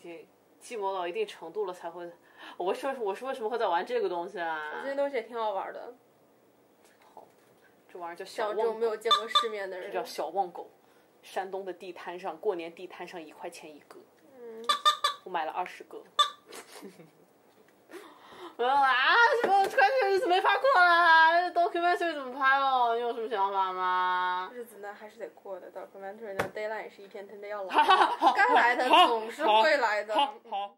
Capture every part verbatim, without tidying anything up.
经寂寞到一定程度了才会。我说我是为什么会在玩这个东西啊？ 这些东西也挺好玩的。 好，这玩意儿叫小像旺狗， 这种没有见过世面的人， 这叫小旺狗。山东的地摊上，过年地摊上一块钱一个， 嗯， 我买了二十个。我说啊，什么关键日子没法过了 ，documentary 怎么拍了？你有什么想法吗？ 日子呢还是得过的 ，documentary 的 deadline 也是一天天的要来的，该来的总是会来的。 好，好。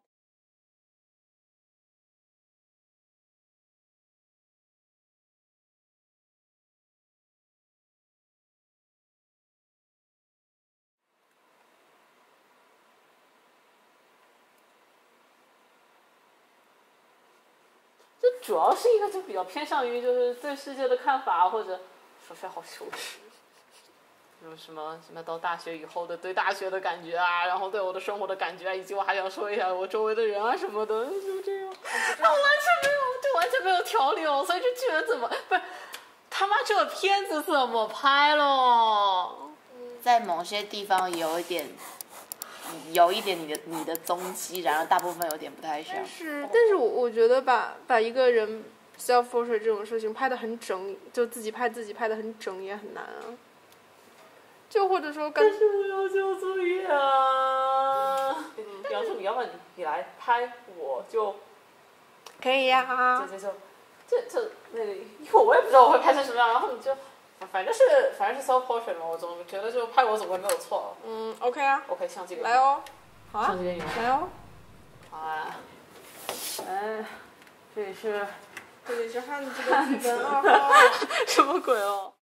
这主要是一个就比较偏向于就是对世界的看法，或者说出来好羞耻，有什么什么到大学以后的对大学的感觉啊，然后对我的生活的感觉啊，以及我还想说一下我周围的人啊什么的，就这样，我完全没有，就完全没有条理哦，所以这剧人怎么不是他妈这片子怎么拍咯？ 在某些地方有一点。有一点你的你的踪迹，然后大部分有点不太像。 但是，但是我我觉得把把一个人 self portrait 这种事情拍得很整，就自己拍自己拍得很整也很难啊。就或者说， 但是我要交作业啊！杨叔，你要不然你你来拍，我就可以呀、啊。 这这就这这那个，因为我也不知道我会拍成什么样，然后你就。反正是反正是 self portrait 嘛，我总觉得就拍我总归没有错。 嗯 ，OK 啊 ，OK，相机给来哦，好啊， 相机给你来哦。 好啊，哎，这里是这里是汉子的剧本二号， 什么鬼哦？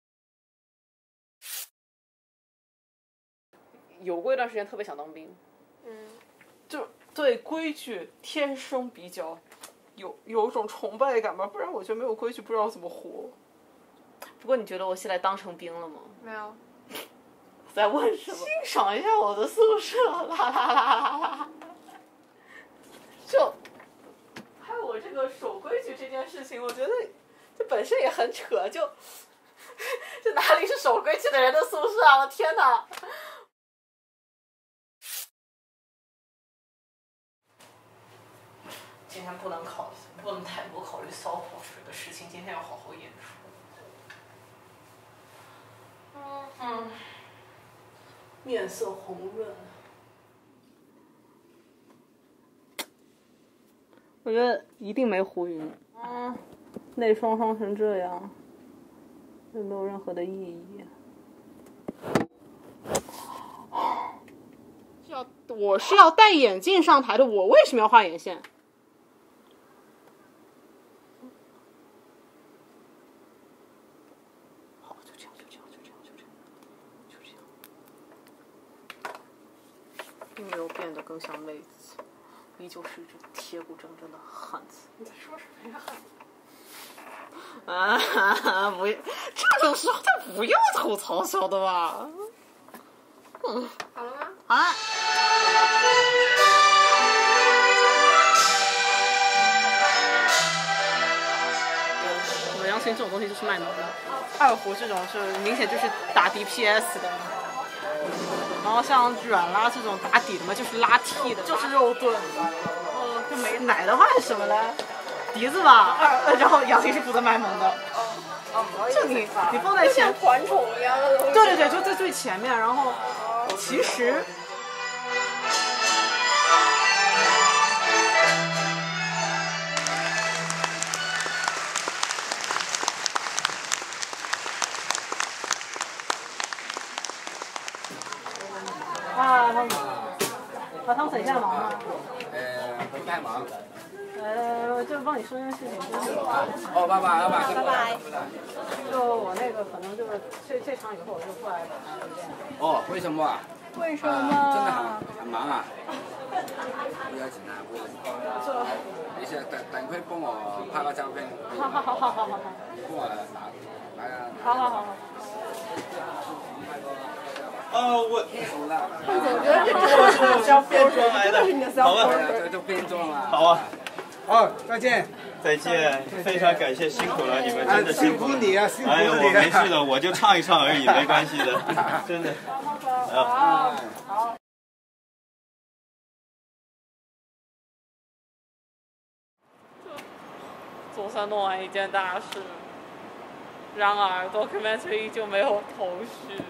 有过一段时间特别想当兵， 嗯， 就对规矩天生比较有有一种崇拜感吧，不然我觉得没有规矩不知道怎么活。不过你觉得我现在当成兵了吗？ 没有。 在问什么？欣赏一下我的宿舍，啦啦啦啦啦！就还有我这个守规矩这件事情，我觉得这本身也很扯，就这哪里是守规矩的人的宿舍啊！我天哪！今天不能考，不能太多考虑骚跑水的事情，今天要好好演出。嗯，面色红润。我觉得一定没胡云。嗯，内双双成这样，也没有任何的意义。是要我是要戴眼镜上台的，我为什么要画眼线？并没有变得更像妹子，依旧是一只铁骨铮铮的汉子。 你在说什么呀？ 啊，不，这种时候就不要吐槽小的吧。嗯， 好了吗？ 好了。我杨琴这种东西就是卖萌的，二胡这种是明显就是打 D P S 的。然后像软拉这种打底的嘛，就是拉 T 的，就是肉盾的。哦，就没奶的话是什么呢？笛子吧，二，然后杨琴是负责卖萌的。就你你放在前， 团宠一样的东西。 对对对，就在最前面。然后其实。啊，汤姆，啊，汤姆，你现在忙吗？ 呃，不太忙。 呃，就帮你说件事情。 哦，拜拜，拜拜， 拜拜。 就我那个可能就是这这场以后我就过来这样。 哦，为什么啊？ 为什么？ 啊、真的很很忙啊。不要紧啊，不要紧。你先等等会帮我拍个照片。 好好好好好好好。 帮我拿拿个。 好好好好。 啊，我我总觉得这就是小变装来的，真的是你的小好啊， 这就变装了。 好啊， 好，再见。 再见，非常感谢，辛苦了，你们真的辛苦了。 辛苦你啊，辛苦哎呀， 你我没事的，我就唱一唱而已，没关系的，真的。 好好好。好。 总算弄完一件大事。然而 documentary 依旧没有头绪。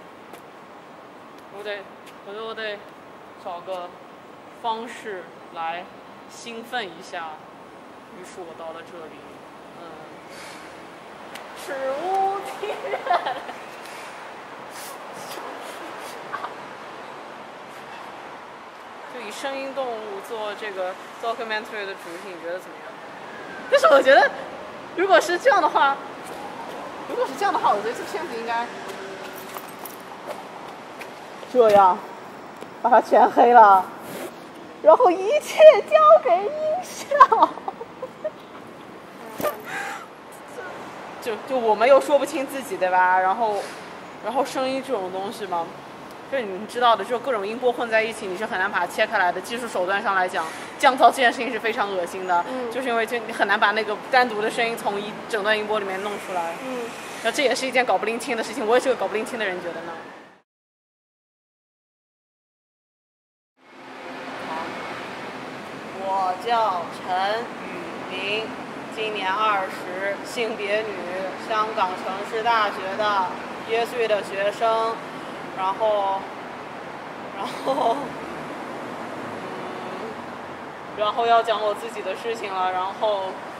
我得，我觉得我得找个方式来兴奋一下。于是我到了这里，嗯，史无前人。就以声音动物做这个 documentary 的主题，你觉得怎么样？但是我觉得，如果是这样的话，如果是这样的话，我觉得这片子应该这样，把它全黑了，然后一切交给音效。就就我们又说不清自己，对吧？然后，然后声音这种东西嘛。就是你知道的，就各种音波混在一起，你是很难把它切开来的。技术手段上来讲，降噪这件事情是非常恶心的， 嗯、 就是因为就你很难把那个单独的声音从一整段音波里面弄出来。 嗯， 那这也是一件搞不拎清的事情。我也是个搞不拎清的人，觉得呢。好，我叫陈雨林，今年二十，性别女，香港城市大学的耶稣的学生。然后，然后，嗯，然后要讲我自己的事情了。然后，